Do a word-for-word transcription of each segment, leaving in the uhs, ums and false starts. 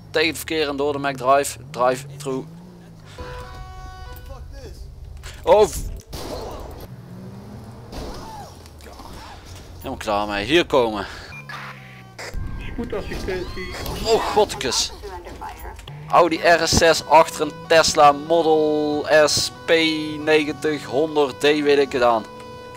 tegen het verkeer en door de McDrive. Drive through. Oh. Helemaal klaar mee. Hier komen. Spoedassistentie. Oh godkes. Audi R S zes achter een Tesla Model S P negentig honderd D weet ik het aan.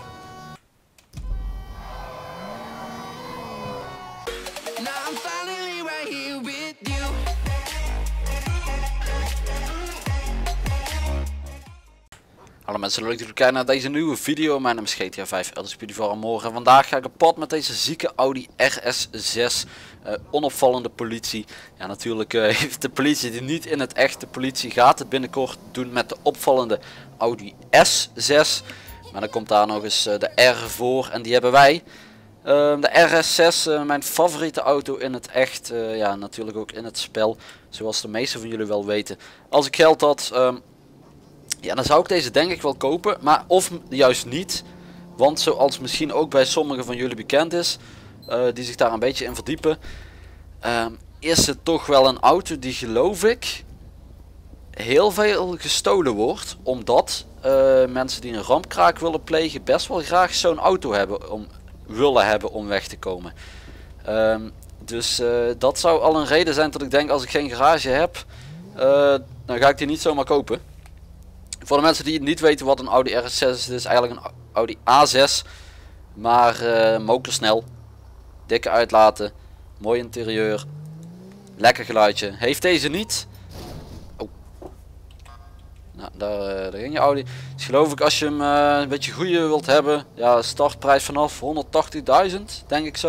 Hallo mensen, leuk dat jullie kijken naar deze nieuwe video. Mijn naam is G T A vijf, Elders Speedy voor morgen. En vandaag ga ik op pad met deze zieke Audi R S zes. Uh, onopvallende politie. Ja, natuurlijk uh, heeft de politie die niet in het echte politie gaat het binnenkort doen met de opvallende Audi S zes. Maar dan komt daar nog eens uh, de R voor en die hebben wij. Uh, de R S zes, uh, mijn favoriete auto in het echt. Uh, ja, natuurlijk ook in het spel. Zoals de meeste van jullie wel weten. Als ik geld had... Um, Ja, dan zou ik deze denk ik wel kopen, maar of juist niet. Want zoals misschien ook bij sommigen van jullie bekend is, uh, die zich daar een beetje in verdiepen, uh, is het toch wel een auto die, geloof ik, heel veel gestolen wordt. Omdat uh, mensen die een rampkraak willen plegen best wel graag zo'n auto hebben om, willen hebben om weg te komen. Uh, dus uh, dat zou al een reden zijn dat ik denk, als ik geen garage heb, uh, dan ga ik die niet zomaar kopen. Voor de mensen die niet weten wat een Audi R S zes is, het is eigenlijk een Audi A zes. Maar uh, motorsnel, dikke uitlaten, mooi interieur, lekker geluidje. Heeft deze niet. Oh. Nou, daar, uh, daar ging je Audi. Dus geloof ik, als je hem uh, een beetje goede wilt hebben, ja, startprijs vanaf honderdtachtigduizend, denk ik zo.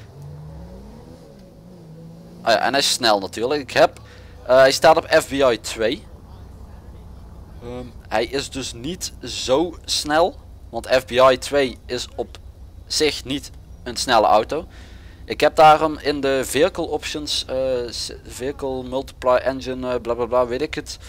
Oh ja, en hij is snel natuurlijk. Ik heb, uh, hij staat op F B I twee. Um, hij is dus niet zo snel, want F B I twee is op zich niet een snelle auto. Ik heb daarom in de vehicle options, uh, vehicle multiply engine, uh, bla bla bla, weet ik het,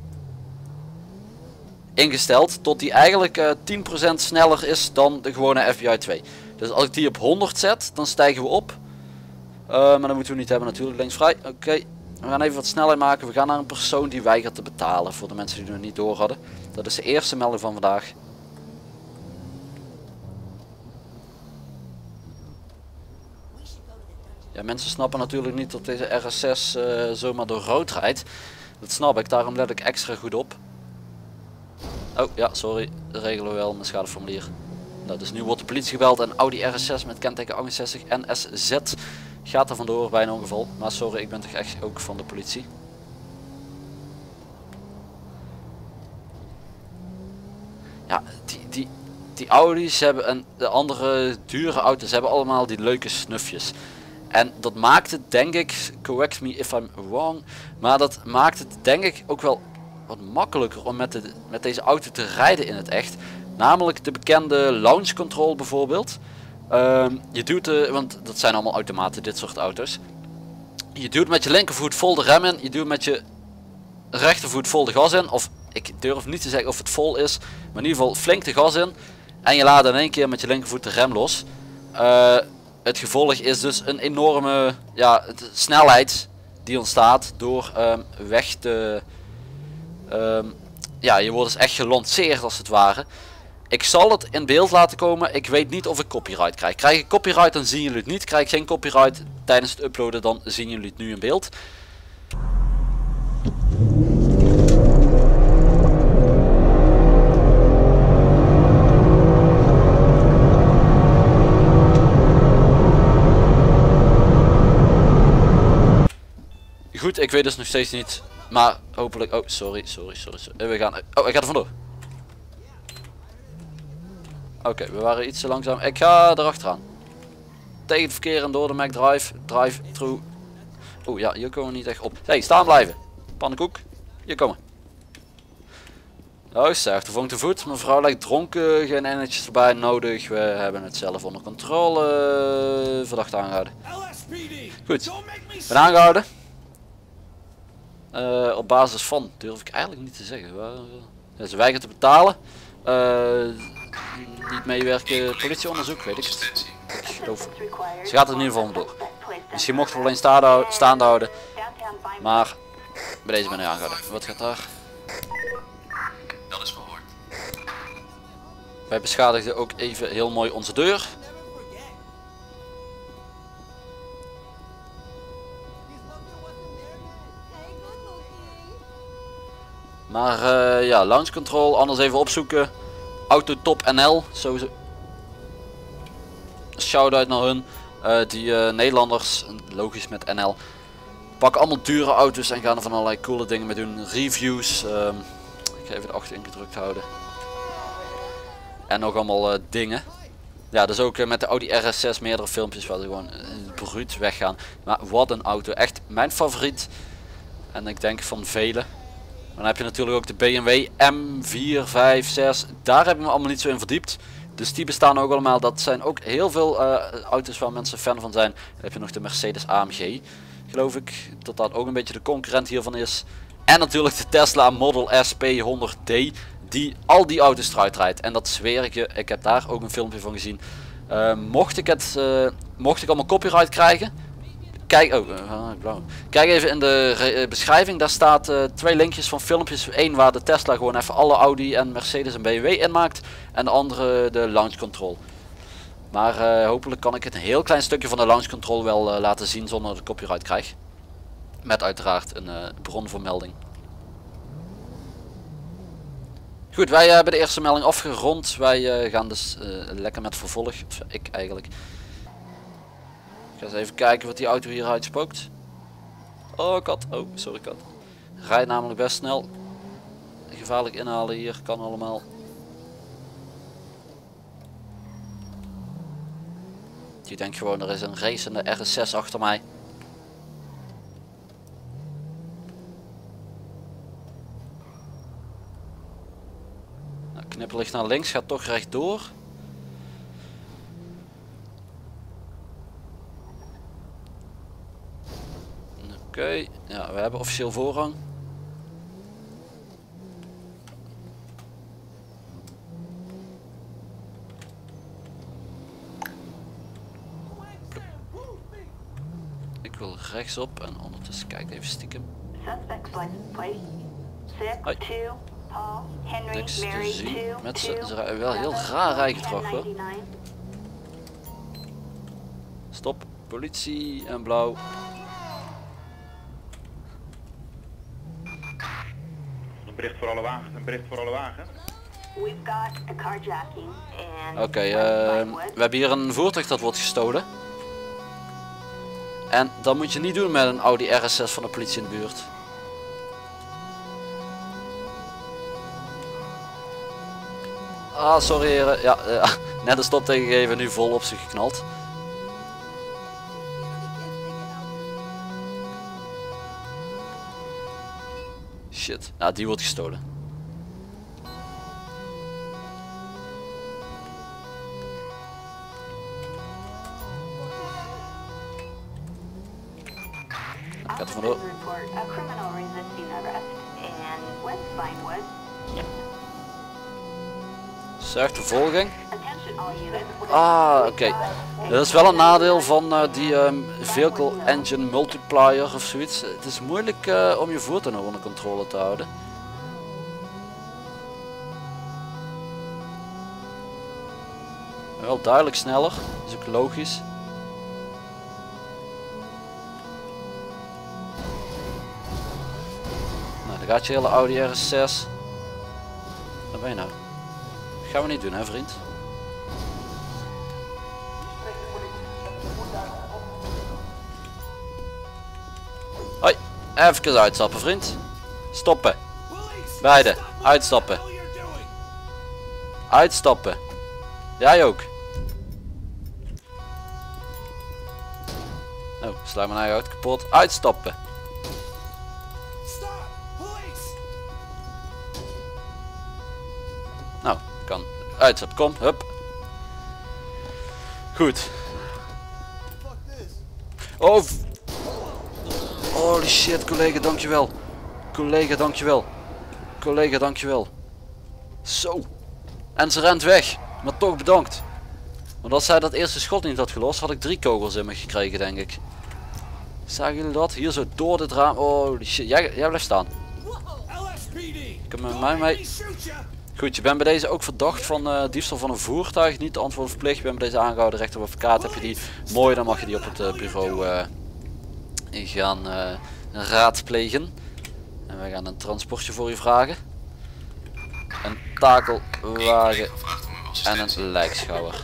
ingesteld tot die eigenlijk uh, tien procent sneller is dan de gewone F B I twee. Dus als ik die op honderd zet, dan stijgen we op. Uh, maar dat moeten we niet hebben natuurlijk, linksvrij. Oké. Okay. We gaan even wat snelheid maken. We gaan naar een persoon die weigert te betalen. Voor de mensen die het nog niet door hadden. Dat is de eerste melding van vandaag. Ja, mensen snappen natuurlijk niet dat deze R S zes uh, zomaar door rood rijdt. Dat snap ik, daarom let ik extra goed op. Oh ja, sorry. Dat regelen we wel met schadeformulier. Nou, dus nu wordt de politie gebeld en Audi R S zes met kenteken achtenzestig N S Z gaat er vandoor bij een ongeval. Maar sorry, ik ben toch echt ook van de politie. Ja, die, die, die Audi's hebben en de andere dure auto's hebben allemaal die leuke snufjes. En dat maakt het, denk ik, correct me if I'm wrong, maar dat maakt het denk ik ook wel wat makkelijker om met, de, met deze auto te rijden in het echt. Namelijk de bekende launch control bijvoorbeeld. Um, je doet de, want dat zijn allemaal automaten, dit soort auto's. Je duwt met je linkervoet vol de rem in, je duwt met je rechtervoet vol de gas in. Of ik durf niet te zeggen of het vol is, maar in ieder geval flink de gas in. En je laat in één keer met je linkervoet de rem los. Uh, het gevolg is dus een enorme ja, snelheid die ontstaat door um, weg te... Um, ja, je wordt dus echt gelanceerd als het ware. Ik zal het in beeld laten komen. Ik weet niet of ik copyright krijg. Krijg ik copyright, dan zien jullie het niet. Krijg ik geen copyright tijdens het uploaden, dan zien jullie het nu in beeld. Goed, ik weet dus nog steeds niet. Maar hopelijk... Oh, sorry, sorry, sorry. sorry. We gaan... Oh, ik ga er vandoor. Oké, okay, we waren iets te langzaam. Ik ga erachteraan. Tegen het verkeer en door de McDrive. Drive through. Oeh ja, hier komen we niet echt op. Hey, staan blijven. Pannenkoek. Hier komen. Oh, zegt de vonk te voet. Mevrouw lijkt dronken. Geen ennetjes erbij nodig. We hebben het zelf onder controle. Verdacht aangehouden. Goed. Ben aangehouden. Uh, op basis van, durf ik eigenlijk niet te zeggen. Ja, ze weigert te betalen. Uh, niet meewerken, politieonderzoek, weet ik het. Ik geloof. Ze gaat er in ieder geval door. Misschien mochten we alleen staande, staande houden. Maar bij deze ben ik aangehouden. Wat gaat daar? Dat is verhoord. Wij beschadigden ook even heel mooi onze deur. Maar uh, ja, launch control, anders even opzoeken. Autotop N L, sowieso. Shout-out naar hun. Uh, die uh, Nederlanders, logisch met N L, pakken allemaal dure auto's en gaan er van allerlei coole dingen mee doen. Reviews. Um, ik ga even de achter ingedrukt houden. En nog allemaal uh, dingen. Ja, dus ook uh, met de Audi R S zes meerdere filmpjes waar ze gewoon uh, bruut weggaan. Maar wat een auto. Echt mijn favoriet. En ik denk van velen. Dan heb je natuurlijk ook de B M W M vier, vijf, zes. Daar hebben we allemaal niet zo in verdiept. Dus die bestaan ook allemaal. Dat zijn ook heel veel uh, auto's waar mensen fan van zijn. Dan heb je nog de Mercedes A M G. Geloof ik. Dat dat ook een beetje de concurrent hiervan is. En natuurlijk de Tesla Model S P honderd D. Die al die auto's eruit rijdt. En dat zweer ik je. Ik heb daar ook een filmpje van gezien. Uh, mocht ik het, uh, mocht ik allemaal copyright krijgen. Kijk, oh, uh, blauw. Kijk even in de uh, beschrijving. Daar staat uh, twee linkjes van filmpjes. Eén waar de Tesla gewoon even alle Audi en Mercedes en B M W inmaakt. En de andere de launch control. Maar uh, hopelijk kan ik het een heel klein stukje van de launch control wel uh, laten zien zonder dat ik copyright krijg. Met uiteraard een uh, bronvermelding. Goed, wij uh, hebben de eerste melding afgerond. Wij uh, gaan dus uh, lekker met vervolg. Of ik eigenlijk. Ik ga eens even kijken wat die auto hier uitspookt. Oh kat, oh sorry kat. Rijdt namelijk best snel. Gevaarlijk inhalen hier, kan allemaal. Je denkt gewoon er is een racende R S zes achter mij. Nou, knipperlicht naar links, gaat toch rechtdoor. Oké, okay. Ja, we hebben officieel voorrang. Ik wil rechtsop en ondertussen kijk even stiekem. Hoi. Niks te zien. Met ze, ze rijden wel heel raar rijgedrag hoor. Stop, politie en blauw. Een bericht voor alle wagens, een bericht voor alle wagens. Oké, okay, uh, we hebben hier een voertuig dat wordt gestolen. En dat moet je niet doen met een Audi R S zes van de politie in de buurt. Ah, sorry heren. Ja, uh, net een stop tegengegeven, nu vol op zich geknald. Shit, nou die wordt gestolen. Ik ga er vandoor. Zegt vervolging. Ah, oké. Okay. Dat is wel een nadeel van uh, die um, vehicle engine multiplier of zoiets. Het is moeilijk uh, om je voertuig nog onder controle te houden. Wel duidelijk sneller, dat is ook logisch. Nou, dan gaat je hele Audi R S zes. Waar ben je nou? Dat gaan we niet doen hè vriend. Hoi, even uitstappen vriend. Stoppen. Beide, uitstappen. Uitstappen. Jij ook. Oh, sla mijn eigen auto kapot. Uitstappen. Nou, kan. Uitstappen, kom, hup. Goed. Oh. Holy shit, collega, dankjewel. Collega, dankjewel. Collega, dankjewel. Zo. En ze rent weg. Maar toch bedankt. Want als zij dat eerste schot niet had gelost, had ik drie kogels in me gekregen, denk ik. Zagen jullie dat? Hier zo door dit raam. Oh shit, jij, jij blijft staan. Kom met mij mee. Goed, je bent bij deze ook verdacht van uh, diefstal van een voertuig. Niet de antwoord verplicht. Je bent bij deze aangehouden. Recht op advocaat heb je die. Mooi, dan mag je die op het uh, bureau uh, gaan uh, raadplegen. En wij gaan een transportje voor je vragen. Een takelwagen en een lijkschouwer.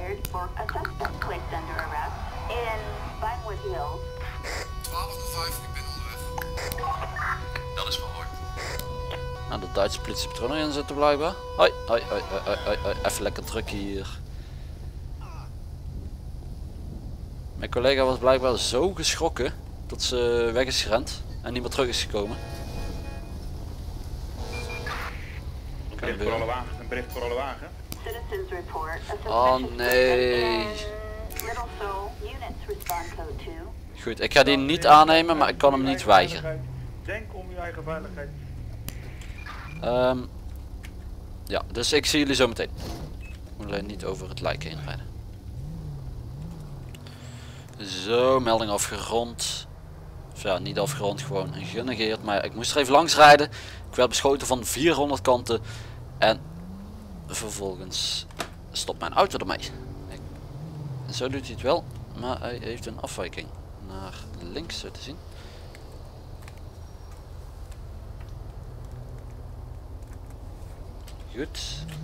Dat is verhoord. Nou, de Duitse politiepatroon in zitten blijkbaar. Hoi, hoi, hoi, hoi, hoi, hoi, even lekker druk hier. Mijn collega was blijkbaar zo geschrokken dat ze weg is gerend en niet meer terug is gekomen. Een bericht voor alle wagens, een bericht voor alle wagen. Oh nee. Goed, ik ga die niet aannemen, maar ik kan hem niet weigeren. Denk om je eigen veiligheid. Um, ja, dus ik zie jullie zo meteen. Ik moet alleen niet over het lijk heen rijden. Zo, melding afgerond. Of ja, niet afgerond, gewoon genegeerd. Maar ik moest er even langs rijden. Ik werd beschoten van vierhonderd kanten. En vervolgens stopt mijn auto ermee. Ik, zo doet hij het wel. Maar hij heeft een afwijking naar links, zo te zien. Goed.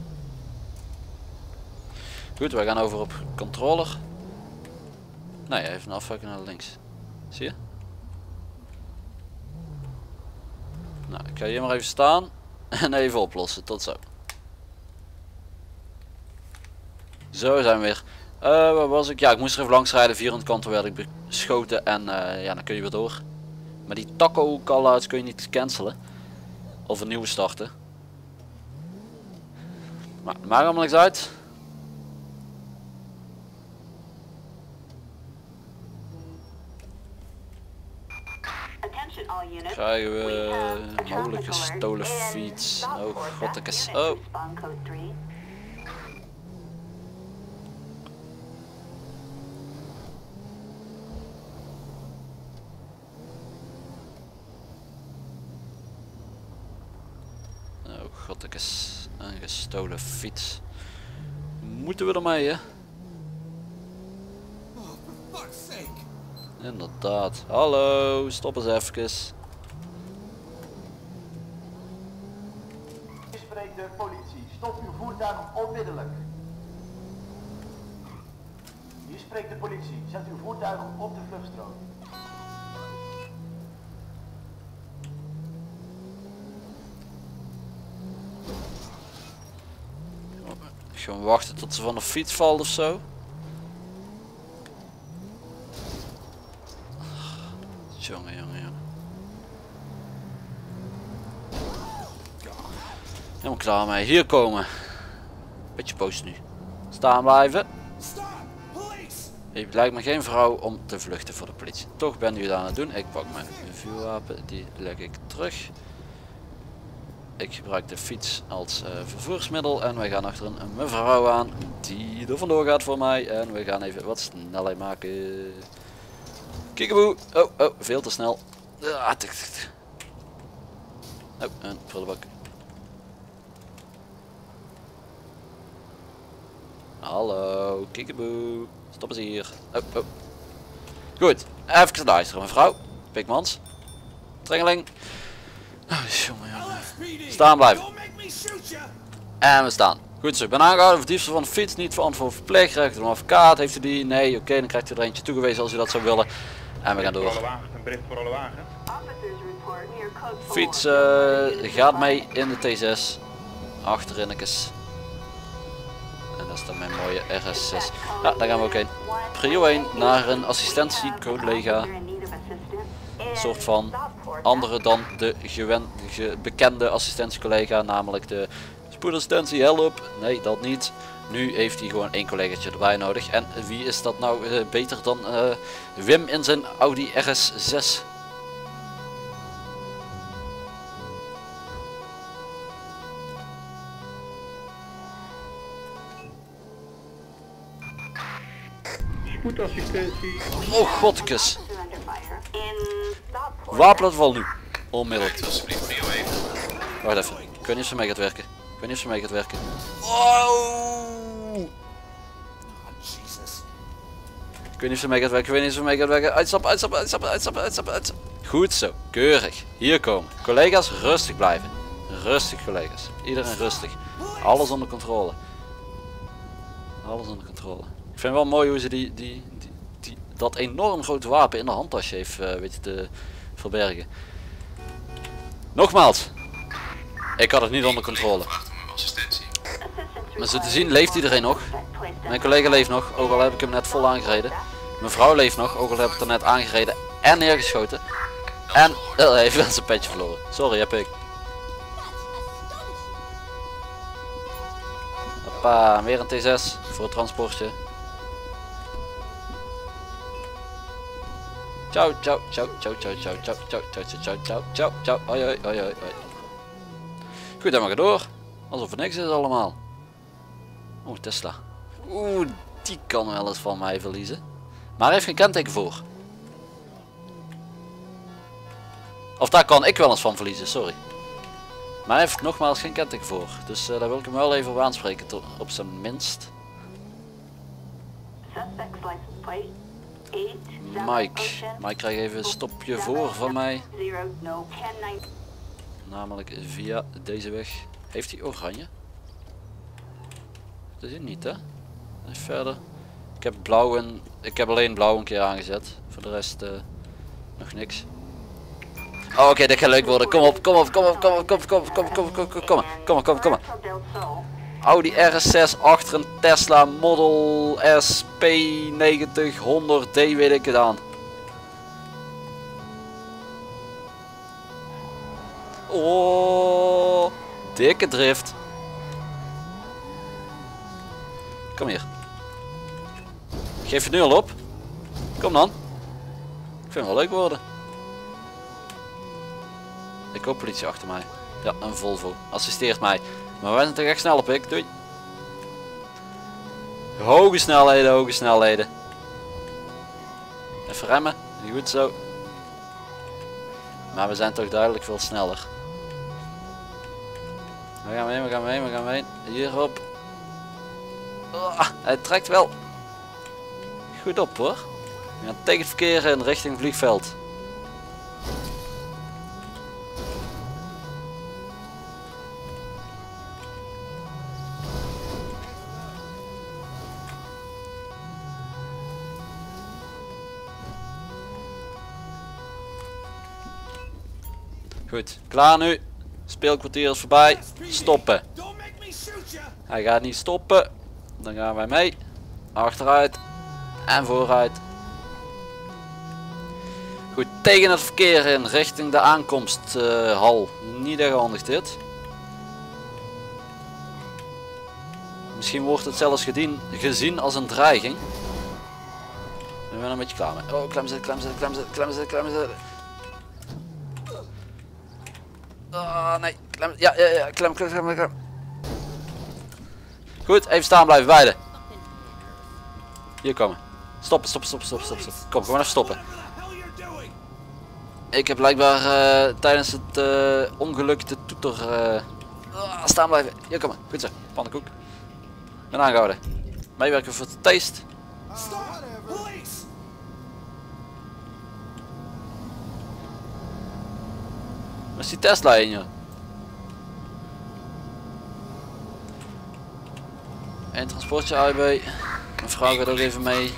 Goed, wij gaan over op controller. Nee, hij heeft een afwijking naar links. Zie je? Nou, ik ga hier maar even staan en even oplossen. Tot zo. Zo zijn we weer. Uh, waar was ik? Ja, ik moest er even langs rijden. vierhonderd kanten werd ik beschoten en uh, ja, dan kun je weer door. Maar die taco call-outs kun je niet cancelen. Of een nieuwe starten. Maar het maakt allemaal niks uit. Krijgen we mogelijk gestolen fiets. Oh god, ik is... Oh. Oh god, ik is een gestolen fiets. Moeten we ermee, hè? Inderdaad. Hallo, stop eens even. Hier spreekt de politie. Stop uw voertuig onmiddellijk. Hier spreekt de politie. Zet uw voertuig op de vluchtstrook. Gewoon wachten tot ze van de fiets valt of zo. Jongen, jongen, jongen. Helemaal klaar mee. Hier komen. Beetje post nu. Staan blijven. Je lijkt me geen vrouw om te vluchten voor de politie. Toch ben je dat aan het doen. Ik pak mijn vuurwapen. Die leg ik terug. Ik gebruik de fiets als uh, vervoersmiddel. En wij gaan achter een, een mevrouw aan. Die er vandoor gaat voor mij. En we gaan even wat snelheid maken. Kiekeboe. Oh, oh, veel te snel. Ah, tik, tik. Oh, een prullenbak. Hallo, kiekeboe. Stop eens hier. Oh, oh. Goed, even luisteren mevrouw. Pikmans. Trengeling. Oh, jongen, jongen. Staan blijven. En we staan. Goed zo, ik ben aangehouden voor diefstal van de fiets. Niet verantwoord verplicht. Recht op een advocaat. Heeft u die? Nee, oké, okay, dan krijgt u er eentje toegewezen als u dat zou willen. En we gaan door. Een bericht voor alle wagens. Fiets uh, gaat mee in de T zes. Achterin-ekes. En dat is dan mijn mooie R S zes. Ja, daar gaan we ook heen. Prio één naar een assistentiecollega. Een soort van andere dan de gewend, ge, bekende assistentiecollega. Namelijk de spoedassistentie, help. Nee, dat niet. Nu heeft hij gewoon één collegaatje erbij nodig. En wie is dat nou uh, beter dan uh, Wim in zijn Audi R S zes? Spoedassistentie. Oh godkes. Wapenuitval nu. Onmiddellijk. Alsjeblieft, prio één. Wacht even. Ik weet niet of ze mee gaat werken. Ik weet niet of ze mee gaat werken. Oh! Ik weet niet of ze mee gaat werken. Ik weet niet of ze mee gaat werken. Uitstappen, uitstappen, uitstappen, uitstappen, uitstappen, uitstappen. Goed zo. Keurig. Hier komen. Collega's, rustig blijven. Rustig, collega's. Iedereen rustig. Alles onder controle. Alles onder controle. Ik vind wel mooi hoe ze die, die, die, die dat enorm grote wapen in de handtasje heeft uh, weten te verbergen. Nogmaals. Ik had het niet onder controle. Vraagt om uw assistentie. Maar zo te zien leeft iedereen nog. Mijn collega leeft nog, ook al heb ik hem net vol aangereden. Mijn vrouw leeft nog, ook al heb ik er net aangereden en neergeschoten. En uh, hij heeft wel zijn petje verloren. Sorry, heb ik. Hoppa, weer een T zes voor het transportje. Ciao, ciao, ciao, ciao, ciao, ciao, ciao, ciao, ciao, ciao, ciao, ciao, ciao, hoi, hoi, hoi, hoi. Goed, dan mag ik door. Alsof er niks is allemaal. Oeh, Tesla. Oeh, die kan wel eens van mij verliezen. Maar hij heeft geen kenteken voor. Of daar kan ik wel eens van verliezen, sorry. Maar hij heeft nogmaals geen kenteken voor. Dus uh, daar wil ik hem wel even op aanspreken, tot, op zijn minst. Mike. Mike krijgt even een stopje voor van mij. Namelijk via deze weg. Heeft hij oranje? Dat is hij niet, hè? En verder. Ik heb blauw en ik heb alleen blauw een keer aangezet. Voor de rest uh, nog niks. Oh, oké, okay, dit gaat leuk worden. Kom op, kom op, kom op, kom op, kom op, kom op, kom op, kom op, kom op, kom op, kom op, kom op, kom op. Audi R S zes achter een Tesla Model S P negentig honderd D weet ik het aan. Oh, dikke drift. Kom hier. Geef je nu al op? Kom dan. Ik vind het wel leuk worden. Ik hoop politie achter mij. Ja, een Volvo. Assisteert mij. Maar wij zijn toch echt snel op ik. Doei. Hoge snelheden, hoge snelheden. Even remmen. Goed zo. Maar we zijn toch duidelijk veel sneller. We gaan heen, we gaan heen, we gaan heen. Hierop. Oh, hij trekt wel goed op hoor. We gaan tegen het verkeer in richting vliegveld. Goed, klaar nu. Speelkwartier is voorbij. Stoppen. Hij gaat niet stoppen. Dan gaan wij mee. Achteruit. En vooruit. Goed, tegen het verkeer in. Richting de aankomsthal. Uh, niet erg handig dit. Misschien wordt het zelfs gedien, gezien als een dreiging. Ik ben er een beetje klaar mee. Oh, klem zitten, klem zitten, klem zitten, klem zitten, klem zitten. Oh, nee, klem, ja, ja, ja, klem, klem, klem, klem. Goed, even staan blijven, beide. Hier komen. Stoppen, stoppen, stoppen, stoppen, stoppen. stoppen. Kom, gewoon even stoppen. Ik heb blijkbaar uh, tijdens het uh, ongeluk de toeter uh, uh, staan blijven. Hier komen, goed zo, pannenkoek. Ben aangehouden. Meewerken voor de taste. Waar is die Tesla in, joh? En transportje A I B. Mijn vrouw gaat ook even mee.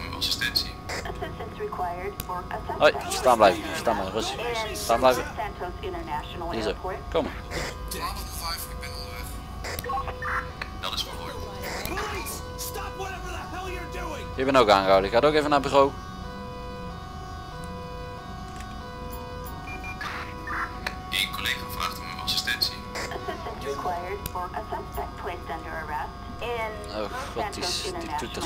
Hoi, staan blijven. Staan blijven, rustig. Staan blijven. Hier zo. Kom maar. Dat is verhoord. Je bent ook aangehouden. Ik ga ook even naar het bureau. Eén collega vraagt om uw assistentie. Oh, wat is die toeter.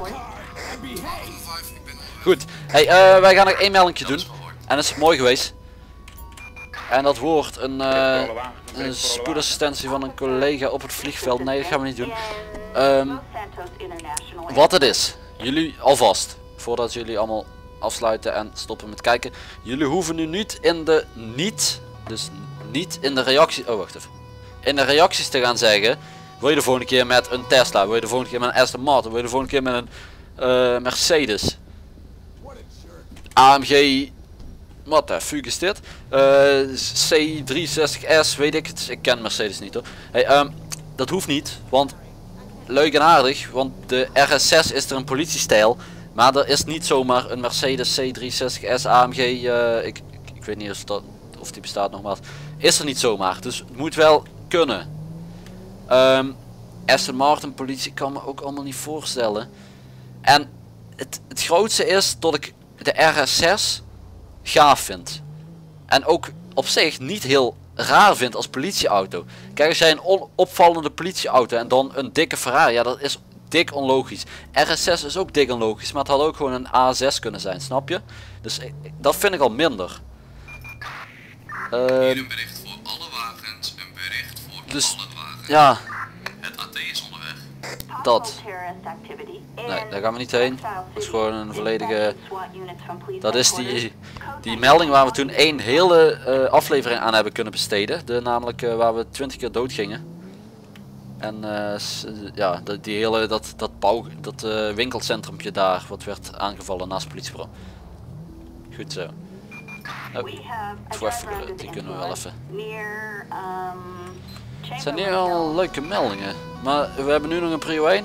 Goed, hey, uh, wij gaan nog één meldingje doen. En dat is mooi geweest. En dat wordt een, uh, een spoedassistentie van een collega op het vliegveld. Nee, dat gaan we niet doen. Um, wat het is, jullie alvast, voordat jullie allemaal afsluiten en stoppen met kijken. Jullie hoeven nu niet in de niet, dus niet in de reactie, oh wacht even, in de reacties te gaan zeggen, wil je de volgende keer met een Tesla, wil je de volgende keer met een Aston Martin, wil je de volgende keer met een uh, Mercedes, A M G, wat de fuck is dit, uh, C driehonderdzestig S, weet ik het, ik ken Mercedes niet hoor. Hey, um, dat hoeft niet, want leuk en aardig, want de R S zes is er een politiestijl, maar er is niet zomaar een Mercedes C driehonderdzestig S A M G, uh, ik, ik, ik weet niet of, dat, of die bestaat nogmaals, is er niet zomaar, dus het moet wel kunnen. Um, Aston Martin politie kan me ook allemaal niet voorstellen. En het, het grootste is dat ik de R S zes gaaf vind. En ook op zich niet heel raar vind als politieauto. Kijk, als jij een opvallende politieauto en dan een dikke Ferrari, ja, dat is dik onlogisch. R S zes is ook dik onlogisch, maar het had ook gewoon een A zes kunnen zijn, snap je? Dus ik, dat vind ik al minder. Uh, Hier een bericht voor alle wagens, een bericht voor dus, alle wagens. Ja. Het A T is onderweg. Dat. Nee, daar gaan we niet heen. Dat is gewoon een volledige... Dat is die, die melding waar we toen één hele uh, aflevering aan hebben kunnen besteden. De, namelijk uh, waar we twintig keer dood gingen. En uh, ja, die, die hele, dat, dat, bouw, dat uh, winkelcentrumpje daar wat werd aangevallen naast het politiebureau. Goed zo. Oh, even, die kunnen we wel even. Het zijn nu al leuke meldingen. Maar we hebben nu nog een prio één.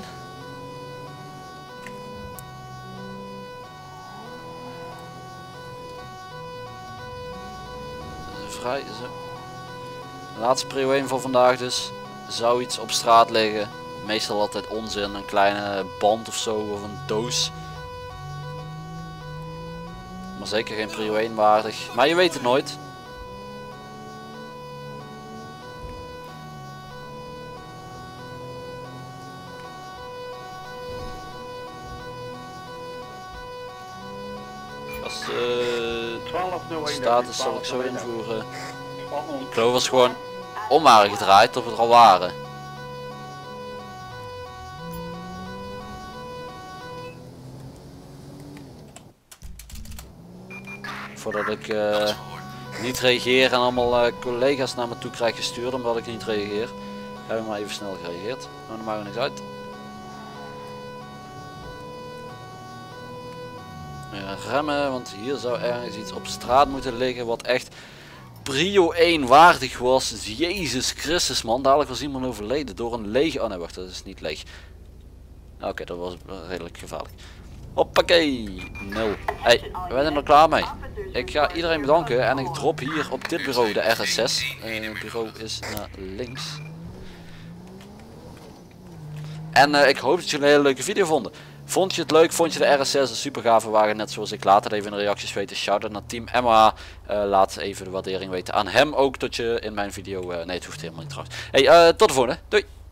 Vrij zo. De laatste prio één voor vandaag dus. Zou iets op straat liggen. Meestal altijd onzin. Een kleine band of zo. Of een doos. Maar zeker geen prio één waardig. Maar je weet het nooit. Als de uh, status zal ik zo invoeren. Ik geloof was gewoon om waren gedraaid of het er al waren. Voordat ik uh, niet reageer en allemaal uh, collega's naar me toe krijg gestuurd omdat ik niet reageer. Hebben we maar even snel gereageerd. Maar dan maakt er niks uit. Ja, remmen, want hier zou ergens iets op straat moeten liggen wat echt prio één waardig was. Jezus Christus man, dadelijk was iemand overleden door een lege... Oh nee wacht, dat is niet leeg. Oké, okay, dat was redelijk gevaarlijk. Hoppakee, nul. Hey, we zijn er klaar mee. Ik ga iedereen bedanken en ik drop hier op dit bureau de R S zes. Uh, het bureau is naar links. En uh, ik hoop dat jullie een hele leuke video vonden. Vond je het leuk? Vond je de R S zes een super gave wagen? Net zoals ik, laat het even in de reacties weten. Shout-out naar Team Emma. Uh, laat even de waardering weten aan hem ook dat je in mijn video... Uh, nee, het hoeft helemaal niet trouwens. Hey, uh, tot de volgende. Doei!